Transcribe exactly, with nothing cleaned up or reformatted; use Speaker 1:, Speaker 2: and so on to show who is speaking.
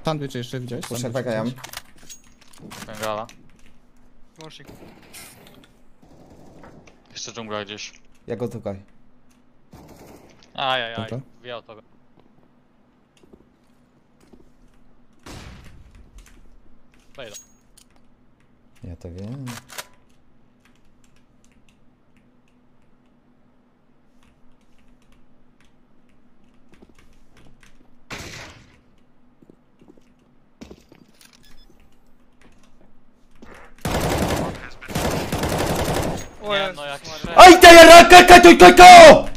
Speaker 1: Sandwich jeszcze widziałeś?
Speaker 2: Puszczę
Speaker 1: Sandwich
Speaker 2: P K M.
Speaker 1: widziałeś?
Speaker 3: Bengala.
Speaker 4: Łącznik.
Speaker 3: Jeszcze dżungla gdzieś.
Speaker 2: Ja go tukaj.
Speaker 3: Ajajaj,
Speaker 1: Dobra.
Speaker 3: wijał to. Wejdę.
Speaker 2: Ja to wiem.
Speaker 4: O
Speaker 3: Nie,
Speaker 4: Jezus
Speaker 3: no jak
Speaker 4: Maria.
Speaker 3: szedł.
Speaker 2: Aj, ta jara, kaka, to, to, to!